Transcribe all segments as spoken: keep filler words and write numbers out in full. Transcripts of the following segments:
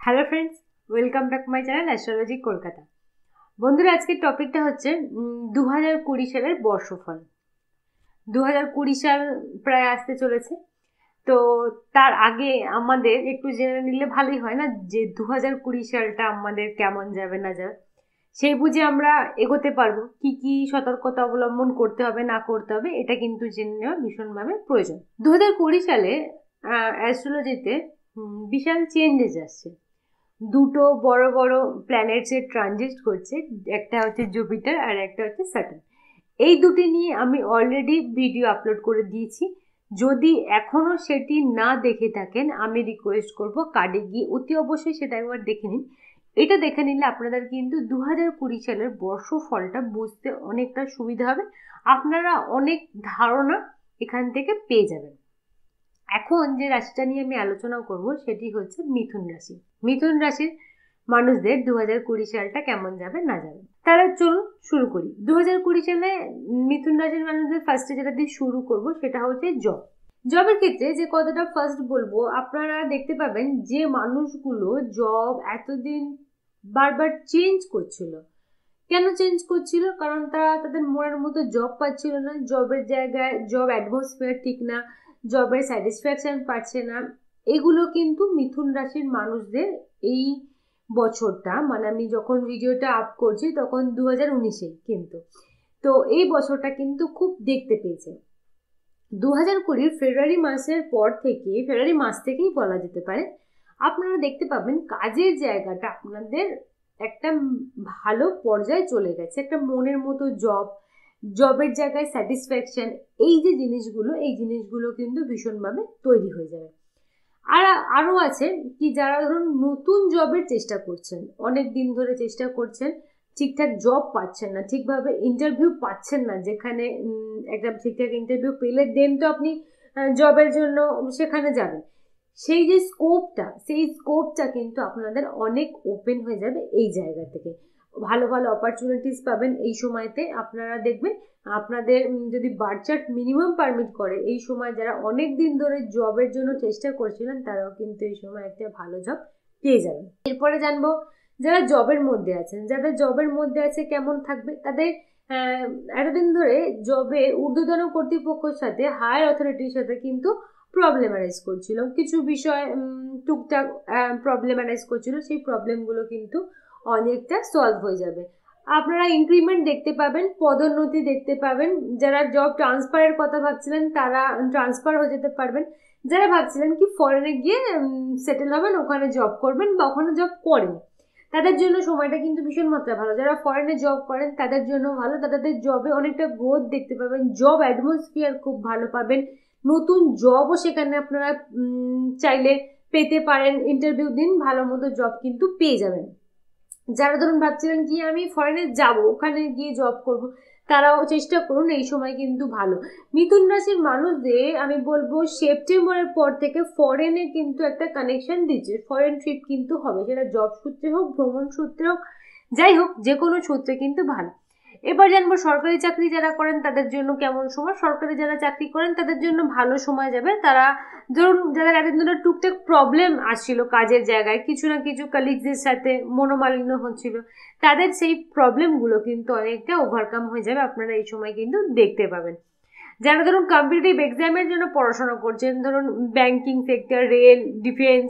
Hello friends, welcome back my channel astrology Kolkata. বন্ধুরা, আজকের টপিকটা হচ্ছে দু হাজার কুড়ি সালের বর্ষফল। দু হাজার কুড়ি সাল প্রায় আসতে চলেছে, তো তার আগে আমাদের একটু জেনে নিলে ভালোই হয় না, যে দু হাজার কুড়ি সালটা আমাদের কেমন যাবে না যাবে, সেই বুঝে আমরা এগোতে পারবো। কি কি সতর্কতা অবলম্বন করতে হবে না করতে হবে, এটা কিন্তু জেনে নেওয়া ভীষণভাবে প্রয়োজন। দু হাজার কুড়ি সালে অ্যাস্ট্রোলজিতে বিশাল চেঞ্জেস আসছে। দুটো বড় বড় প্ল্যানেটসের ট্রানজিট করছে, একটা হচ্ছে জুপিটার আর একটা হচ্ছে স্যাটার্ন। এই দুটি নিয়ে আমি অলরেডি ভিডিও আপলোড করে দিয়েছি। যদি এখনো সেটি না দেখে থাকেন, আমি রিকোয়েস্ট করব কার্ডে গিয়ে অতি অবশ্যই সেটা একবার দেখে নিন। এটা দেখে নিলে আপনাদের কিন্তু দু হাজার কুড়ি সালের বর্ষফলটা বুঝতে অনেকটা সুবিধা হবে। আপনারা অনেক ধারণা এখান থেকে পেয়ে যাবেন। এখন যে রাশিটা নিয়ে আমি আলোচনা করব সেটি হচ্ছে মিথুন রাশি। মিথুন রাশির মানুষদের দু হাজার কুড়ি সালটা কেমন যাবে না যাবে, তাহলে চলুন শুরু করি। দু হাজার কুড়ি সালে মিথুন রাশির মানুষদের ফার্স্টে যেটা দিয়ে শুরু করব সেটা হচ্ছে জব। জবের ক্ষেত্রে যে কথাটা ফার্স্ট বলবো, আপনারা দেখতে পাবেন যে মানুষগুলো জব এতদিন বারবার চেঞ্জ করছিল। কেন চেঞ্জ করছিল? কারণ তারা তাদের মনের মতো জব পাচ্ছিল না, জবের জায়গায় জব অ্যাটমসফিয়ার ঠিক না, জবের স্যাটিসফ্যাকশন পাচ্ছে না। এগুলো কিন্তু মিথুন রাশির মানুষদের এই বছরটা, মানে আমি যখন ভিডিওটা আপ করছি তখন দু হাজার উনিশে কিন্তু, তো এই বছরটা কিন্তু খুব দেখতে পেয়েছে। দু হাজার কুড়ির ফেব্রুয়ারি মাসের পর থেকে, ফেব্রুয়ারি মাস থেকেই বলা যেতে পারে, আপনারা দেখতে পাবেন কাজের জায়গাটা আপনাদের একটা ভালো পর্যায়ে চলে গেছে। একটা মনের মতো জব, জবের জায়গায় স্যাটিসফ্যাকশন, এই যে জিনিসগুলো, এই জিনিসগুলো কিন্তু ভীষণভাবে তৈরি হয়ে যাবে। আর আরও আছে কি, যারা ধরুন নতুন জবের চেষ্টা করছেন, অনেক দিন ধরে চেষ্টা করছেন, ঠিকঠাক জব পাচ্ছেন না, ঠিকভাবে ইন্টারভিউ পাচ্ছেন না, যেখানে একটা ঠিকঠাক ইন্টারভিউ পেলে দেন তো আপনি জবের জন্য সেখানে যাবেন, সেই যে স্কোপটা, সেই স্কোপটা কিন্তু আপনাদের অনেক ওপেন হয়ে যাবে। এই জায়গা থেকে ভালো ভালো অপরচুনিটিস পাবেন এই সময়তে। আপনারা দেখবেন আপনাদের যদি বার্থ চার্ট মিনিমাম পারমিট করে, এই সময় যারা অনেক দিন ধরে জবের জন্য চেষ্টা করছিলেন তারাও কিন্তু এই সময় একটা ভালো জব পেয়ে যাবেন। এরপরে জানবো যারা জবের মধ্যে আছেন, যাদের জবের মধ্যে আছে কেমন থাকবে তাদের। এতদিন ধরে জবে ঊর্ধ্বতন কর্তৃপক্ষের সাথে, হায়ার অথরিটির সাথে কিন্তু প্রবলেম অ্যারাইজ করছিল, কিছু বিষয় টুকটাক প্রবলেম অ্যারাইজ করছিল, সেই প্রবলেমগুলো কিন্তু অনেকটা সলভ হয়ে যাবে। আপনারা ইনক্রিমেন্ট দেখতে পাবেন, পদোন্নতি দেখতে পাবেন। যারা জব ট্রান্সফারের কথা ভাবছিলেন তারা ট্রান্সফার হয়ে যেতে পারবেন। যারা ভাবছিলেন কি ফরেনে গিয়ে সেটেল হবেন, ওখানে জব করবেন বা ওখানে জব করেন, তাদের জন্য সময়টা কিন্তু ভীষণ মাত্রা ভালো। যারা ফরেনে জব করেন তাদের জন্য ভালো, তাদের জবে অনেকটা গ্রোথ দেখতে পাবেন, জব অ্যাটমসফিয়ার খুব ভালো পাবেন, নতুন জবও সেখানে আপনারা চাইলে পেতে পারেন। ইন্টারভিউ দিন, ভালো মতো জব কিন্তু পেয়ে যাবেন। যারা ধরুন ভাবছিলেন কি আমি ফরেনে যাব, ওখানে গিয়ে জব করব, তারাও চেষ্টা করুন, এই সময় কিন্তু ভালো। মিথুন রাশির মানুষদের আমি বলবো সেপ্টেম্বরের পর থেকে ফরেনে কিন্তু একটা কানেকশন দিচ্ছে, ফরেন ট্রিপ কিন্তু হবে, সেটা জব সূত্রে হোক, ভ্রমণ সূত্রে হোক, যাই হোক যে কোনো সূত্রে কিন্তু ভালো। এবার জানবো সরকারি চাকরি যারা করেন তাদের জন্য কেমন সময়। সরকারি যারা চাকরি করেন তাদের জন্য ভালো সময় যাবে। তারা ধরুন যাদের এতদিন ধরে টুকটাক প্রবলেম আসছিল কাজের জায়গায়, কিছু না কিছু কলিগদের সাথে মনোমালিন্য হচ্ছিল, তাদের সেই প্রবলেমগুলো কিন্তু অনেকটা ওভারকাম হয়ে যাবে, আপনারা এই সময় কিন্তু দেখতে পাবেন। যারা ধরুন কম্পিটিটিভ এক্সামের জন্য পড়াশোনা করছেন, ধরুন ব্যাংকিং সেক্টর, রেল, ডিফেন্স,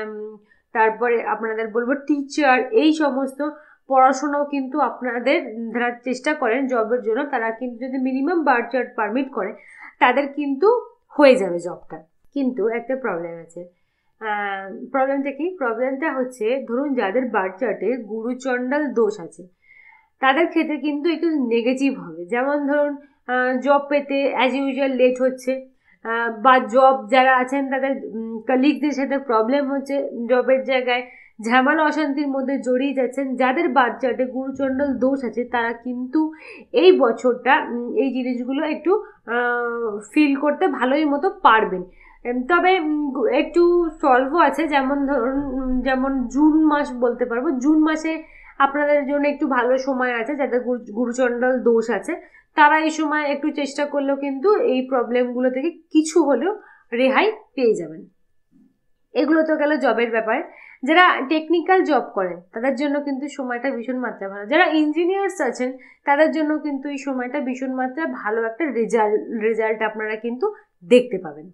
তারপরে আপনাদের বলবো টিচার, এই সমস্ত পড়াশোনাও কিন্তু আপনাদের যারা চেষ্টা করেন জবের জন্য, তারা কিন্তু যদি মিনিমাম বার্থ চার্ট পারমিট করে তাদের কিন্তু হয়ে যাবে জবটা। কিন্তু একটা প্রবলেম আছে। প্রবলেমটা কি? প্রবলেমটা হচ্ছে ধরুন যাদের বার্থ চার্টে গুরুচণ্ডাল দোষ আছে তাদের ক্ষেত্রে কিন্তু একটু নেগেটিভ হবে। যেমন ধরুন জব পেতে অ্যাজ ইউজুয়াল লেট হচ্ছে, বা জব যারা আছেন তাদের কলিগদের সাথে প্রবলেম হচ্ছে, জবের জায়গায় ঝামেলা অশান্তির মধ্যে জড়িয়ে যাচ্ছেন। যাদের বার্থ চার্টে গুরুচণ্ডাল দোষ আছে তারা কিন্তু এই বছরটা এই জিনিসগুলো একটু ফিল করতে ভালোই মতো পারবেন। তবে একটু সলভও আছে, যেমন ধরুন যেমন জুন মাস বলতে পারবো, জুন মাসে আপনাদের জন্য একটু ভালো সময় আছে। যাদের গুরুচণ্ডাল দোষ আছে তারা এই সময় একটু চেষ্টা করলেও কিন্তু এই প্রবলেমগুলো থেকে কিছু হলেও রেহাই পেয়ে যাবেন। এগুলো তো গেল জবের ব্যাপারে। যারা টেকনিক্যাল জব করেন তাদের জন্য কিন্তু সময়টা ভীষণ মাত্রা ভালো, যারা ইঞ্জিনিয়ার্স আছেন তাদের জন্য কিন্তু এই সময়টা ভীষণ মাত্রা ভালো একটা রেজাল্ট রেজাল্ট আপনারা কিন্তু দেখতে পাবেন।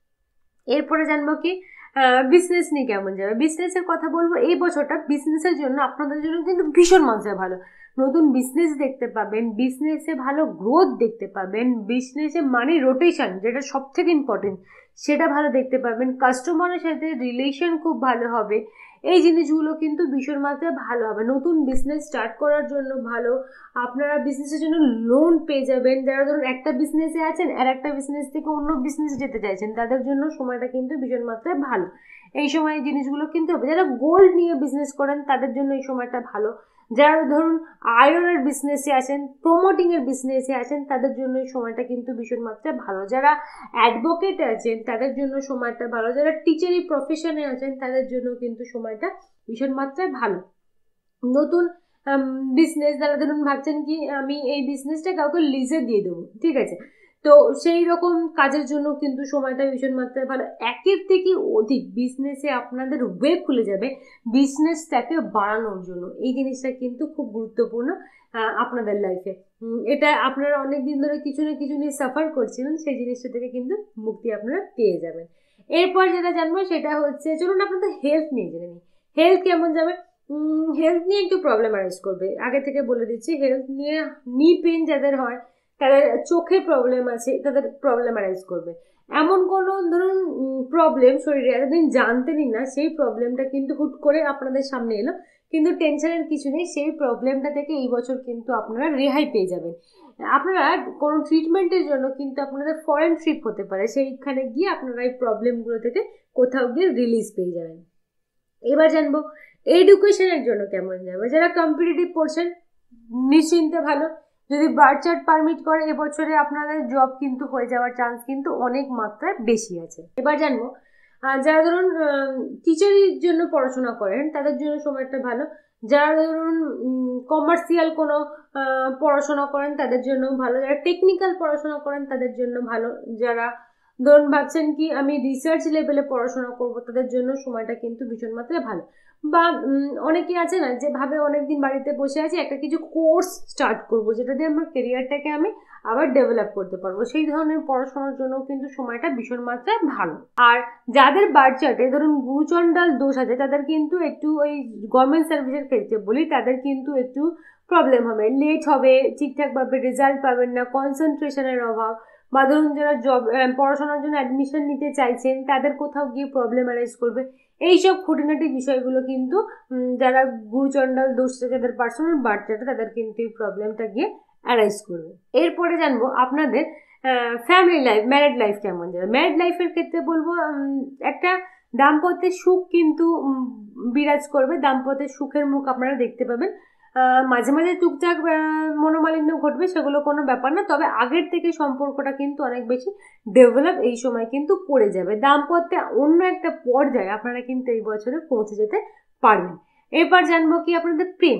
এরপরে জানবো কি বিজনেস নিয়ে কেমন যাবে। বিজনেসের কথা বলবো, এই বছরটা বিজনেসের জন্য আপনাদের জন্য কিন্তু ভীষণ মাত্রা ভালো। নতুন বিজনেস দেখতে পাবেন, বিজনেসে ভালো গ্রোথ দেখতে পাবেন, বিজনেসে মানি রোটেশন যেটা সব থেকে ইম্পর্টেন্ট সেটা ভালো দেখতে পাবেন, কাস্টমারের সাথে রিলেশন খুব ভালো হবে, এই জিনিসগুলো কিন্তু ভীষণ মাত্রায় ভালো হবে। নতুন বিজনেস স্টার্ট করার জন্য ভালো, আপনারা বিজনেসের জন্য লোন পেয়ে যাবেন। যারা ধরুন একটা বিজনেসে আছেন আর একটা বিজনেস থেকে অন্য বিজনেসে যেতে চাইছেন তাদের জন্য সময়টা কিন্তু ভীষণ মাত্রায় ভালো। এই সময় এই জিনিসগুলো কিনতে হবে। যারা গোল্ড নিয়ে বিজনেস করেন তাদের জন্য এই সময়টা ভালো। যারা ধরুন আয়রনের বিজনেসে আছেন, প্রমোটিংয়ের বিজনেসে আছেন তাদের জন্য এই সময়টা কিন্তু ভীষণ মাত্রায় ভালো। যারা অ্যাডভোকেট আছেন তাদের জন্য সময়টা ভালো। যারা টিচারি প্রফেশনে আছেন তাদের জন্য কিন্তু সময়টা ভীষণ মাত্রায় ভালো। নতুন বিজনেস যারা ধরুন ভাবছেন কি আমি এই বিজনেসটা কাউকে লিজে দিয়ে দেবো, ঠিক আছে, তো সেই রকম কাজের জন্য কিন্তু সময়টা ভীষণ মাত্রায় ভালো। একের থেকে অধিক বিজনেসে আপনাদের ওয়ে খুলে যাবে বিজনেসটাকে বাড়ানোর জন্য। এই জিনিসটা কিন্তু খুব গুরুত্বপূর্ণ আপনাদের লাইফে। এটা আপনারা অনেক দিন ধরে কিছু না কিছু নিয়ে সাফার করছিলেন, সেই জিনিসটা থেকে কিন্তু মুক্তি আপনারা পেয়ে যাবেন। এরপর যেটা জানবো সেটা হচ্ছে চলুন আপনাদের হেলথ নিয়ে জেনে নিই। হেলথ কেমন যাবে? হেলথ নিয়ে একটু প্রবলেম অ্যারাইজ করবে, আগে থেকে বলে দিচ্ছি। হেলথ নিয়ে নি পেন যাদের হয়, তাদের চোখে প্রবলেম আছে, তাদের প্রবলেম অ্যারাইজ করবে। এমন কোনো ধরুন প্রবলেম শরীরে এতদিন জানতেনই না, সেই প্রবলেমটা কিন্তু হুট করে আপনাদের সামনে এলো, কিন্তু টেনশনের কিছু নেই, সেই প্রবলেমটা থেকে এই বছর কিন্তু আপনারা রেহাই পেয়ে যাবেন। আপনারা কোনো ট্রিটমেন্টের জন্য কিন্তু আপনাদের ফরেন ট্রিপ হতে পারে, সেইখানে গিয়ে আপনারা এই প্রবলেমগুলো থেকে কোথাও গিয়ে রিলিজ পেয়ে যাবেন। এবার জানবো এডুকেশনের জন্য কেমন যাবে। যারা কম্পিটিটিভ পড়ছেন নিশ্চিন্তে ভালো, যদি বার্থ চার্ট পারমিট করে এবছরে আপনাদের জব কিন্তু হয়ে যাওয়ার চান্স কিন্তু অনেক মাত্রায় বেশি আছে। এবার জানবো যারা ধরুন টিচারের জন্য পড়াশোনা করেন তাদের জন্য সময়টা ভালো। যারা ধরুন কমার্শিয়াল কোনো পড়াশোনা করেন তাদের জন্য ভালো। যারা টেকনিক্যাল পড়াশোনা করেন তাদের জন্য ভালো। যারা ধরুন ভাবছেন কি আমি রিসার্চ লেভেলে পড়াশোনা করব তাদের জন্য সময়টা কিন্তু ভীষণ মাত্রায় ভালো। বা অনেকে আছে না যে ভাবে অনেকদিন বাড়িতে বসে আছি একটা কিছু কোর্স স্টার্ট করব যেটা দিয়ে আমার কেরিয়ারটাকে আমি আবার ডেভেলপ করতে পারবো, সেই ধরনের পড়াশোনার জন্য কিন্তু সময়টা ভীষণ মাত্রায় ভালো। আর যাদের বার্থ চার্টে ধরুন গুরুচণ্ডাল দোষ আছে তাদের কিন্তু একটু ওই গভর্নমেন্ট সার্ভিসের ক্ষেত্রে বলি তাদের কিন্তু একটু প্রবলেম হবে, লেট হবে, ঠিকঠাকভাবে রেজাল্ট পাবেন না, কনসেন্ট্রেশনের অভাব, বা ধরুন যারা জব পড়াশোনার জন্য অ্যাডমিশন নিতে চাইছেন তাদের কোথাও গিয়ে প্রবলেম অ্যারাইজ করবে। এইসব খুঁটিনাটি বিষয়গুলো কিন্তু যারা গুরুচণ্ডাল দোষটা যাদের পার্সোনাল বার্থ চার্টে তাদের কিন্তু এই প্রবলেমটা গিয়ে অ্যারাইজ করবে। এরপরে জানবো আপনাদের ফ্যামিলি লাইফ, ম্যারিড লাইফ কেমন যাবে। ম্যারিড লাইফের ক্ষেত্রে বলবো একটা দাম্পত্যের সুখ কিন্তু বিরাজ করবে, দাম্পত্যের সুখের মুখ আপনারা দেখতে পাবেন। মাঝে মাঝে টুকটাক মনোমালিন্য ঘটবে, সেগুলো কোনো ব্যাপার না, তবে আগের থেকে সম্পর্কটা কিন্তু অনেক বেশি ডেভেলপ এই সময় কিন্তু করে যাবে। দাম্পত্যে অন্য একটা পর্যায়ে আপনারা কিন্তু এই বছরে পৌঁছে যেতে পারবেন। এরপর জানবো কি আপনাদের প্রেম।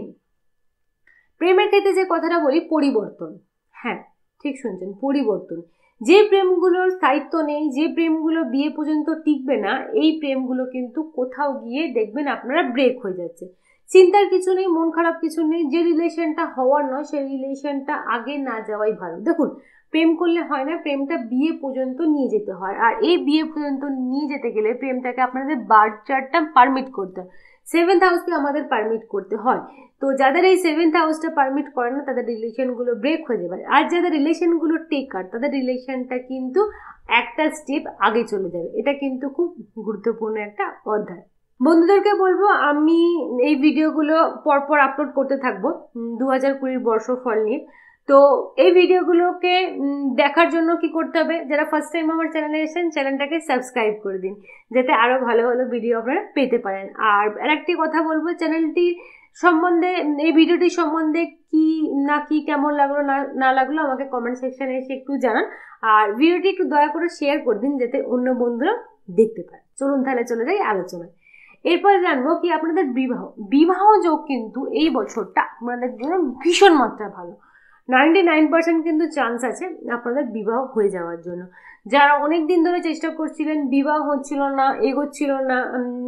প্রেমের ক্ষেত্রে যে কথাটা বলি পরিবর্তন, হ্যাঁ ঠিক শুনছেন, পরিবর্তন। যে প্রেমগুলোর স্থায়িত্ব নেই, যে প্রেমগুলো বিয়ে পর্যন্ত টিকবে না, এই প্রেমগুলো কিন্তু কোথাও গিয়ে দেখবেন আপনারা ব্রেক হয়ে যাচ্ছে। চিন্তার কিছু নেই, মন খারাপ কিছু নেই, যে রিলেশনটা হওয়ার নয় সেই রিলেশনটা আগে না যাওয়াই ভালো। দেখুন প্রেম করলে হয় না, প্রেমটা বিয়ে পর্যন্ত নিয়ে যেতে হয়, আর এই বিয়ে পর্যন্ত নিয়ে যেতে গেলে প্রেমটাকে আপনাদের বার্থ চার্টটা পারমিট করতে হয়, সেভেন্থ হাউসকে আমাদের পারমিট করতে হয়। তো যাদের এই সেভেন্থ হাউসটা পারমিট করে না তাদের রিলেশনগুলো ব্রেক হয়ে যাবে, আর যাদের রিলেশনগুলো টেকার তাদের রিলেশনটা কিন্তু একটা স্টেপ আগে চলে যাবে। এটা কিন্তু খুব গুরুত্বপূর্ণ একটা অধ্যায়। বন্ধুদেরকে বলবো আমি এই ভিডিওগুলো পরপর আপলোড করতে থাকবো দু হাজার কুড়ির বর্ষফল নিয়ে। তো এই ভিডিওগুলোকে দেখার জন্য কি করতে হবে, যারা ফার্স্ট টাইম আমার চ্যানেলে এসেছেন চ্যানেলটাকে সাবস্ক্রাইব করে দিন যাতে আরও ভালো ভালো ভিডিও আপনারা পেতে পারেন। আর আরেকটি কথা বলবো, চ্যানেলটি সম্বন্ধে এই ভিডিওটি সম্বন্ধে কি না কি কেমন লাগলো না না লাগলো আমাকে কমেন্ট সেকশানে এসে একটু জানান, আর ভিডিওটি একটু দয়া করে শেয়ার করে দিন যাতে অন্য বন্ধুরা দেখতে পায়। চলুন তাহলে চলে যাই আলোচনায়। এরপর জানবো কি আপনাদের বিবাহ। বিবাহ যোগ কিন্তু এই বছরটা আপনাদের জন্য ভীষণ মাত্রা ভালো, নাইনটি নাইন পার্সেন্ট কিন্তু চান্স আছে আপনাদের বিবাহ হয়ে যাওয়ার জন্য। যারা অনেক দিন ধরে চেষ্টা করছিলেন বিবাহ হচ্ছিল না, এগোচ্ছিল না,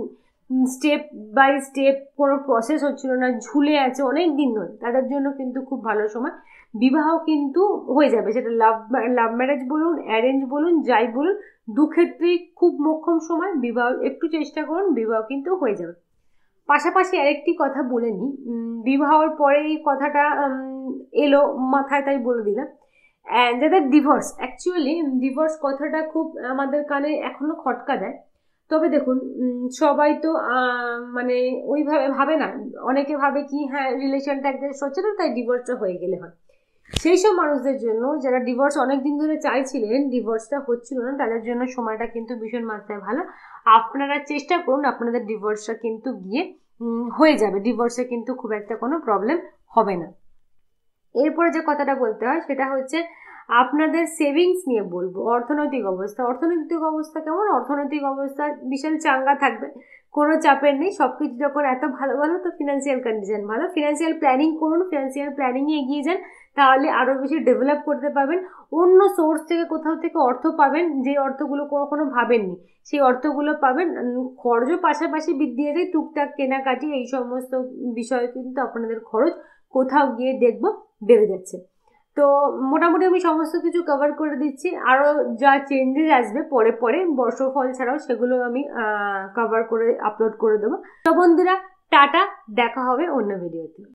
স্টেপ বাই স্টেপ কোনো প্রসেস হচ্ছিল না, ঝুলে আছে অনেক দিন ধরে, তাদের জন্য কিন্তু খুব ভালো সময়। বিবাহ কিন্তু হয়ে যাবে, সেটা লাভ লাভ ম্যারেজ বলুন, অ্যারেঞ্জ বলুন, যাই বলুন, দু ক্ষেত্রেই খুব মোক্ষম সময়। বিবাহ একটু চেষ্টা করুন, বিবাহ কিন্তু হয়ে যাবে। পাশাপাশি আরেকটি কথা বলে নিই, বিবাহর পরে এই কথাটা এলো মাথায় তাই বলে দিলাম, যাদের ডিভোর্স, অ্যাকচুয়ালি ডিভোর্স কথাটা খুব আমাদের কানে এখনো খটকা দেয়। তবে দেখুন, সবাই তো মানে ওইভাবে ভাবে না, অনেকে ভাবে কি হ্যাঁ রিলেশনটা অ্যাডজাস্ট হচ্ছে না তাই ডিভোর্সটা হয়ে গেলে হয়। সেই সব মানুষদের জন্য যারা ডিভোর্স অনেক দিন ধরে চাইছিলেন, ডিভোর্সটা হচ্ছিল না, তাদের জন্য সময়টা কিন্তু ভীষণ মাত্রায় ভালো। আপনারা চেষ্টা করুন, আপনাদের ডিভোর্সটা কিন্তু গিয়ে হয়ে যাবে, ডিভোর্সে কিন্তু খুব একটা কোনো প্রবলেম হবে না। এরপরে যে কথাটা বলতে হয় সেটা হচ্ছে আপনাদের সেভিংস নিয়ে বলবো। অর্থনৈতিক অবস্থা, অর্থনৈতিক অবস্থা কেমন? অর্থনৈতিক অবস্থা বিশাল চাঙ্গা থাকবে, কোনো চাপের নেই। সব কিছু যখন এত ভালো ভালো তো ফিনান্সিয়াল কন্ডিশন ভালো। ফিনান্সিয়াল প্ল্যানিং করুন, ফিনান্সিয়াল প্ল্যানিংয়ে এগিয়ে যান, তাহলে আরও বেশি ডেভেলপ করতে পারবেন। অন্য সোর্স থেকে কোথাও থেকে অর্থ পাবেন, যে অর্থগুলো কখনো ভাবেননি সেই অর্থগুলো পাবেন। খরচও পাশাপাশি বৃদ্ধি আছে, টুকটাক কেনাকাটি এই সমস্ত বিষয়ে কিন্তু আপনাদের খরচ কোথাও গিয়ে দেখবো বেড়ে যাচ্ছে। তো মোটামুটি আমি সমস্ত কিছু কভার করে দিচ্ছি। আরও যা চেঞ্জেস আসবে পরে পরে বর্ষফল ছাড়াও সেগুলো আমি কভার করে আপলোড করে দেবো। তো বন্ধুরা, টাটা, দেখা হবে অন্য ভিডিওতে।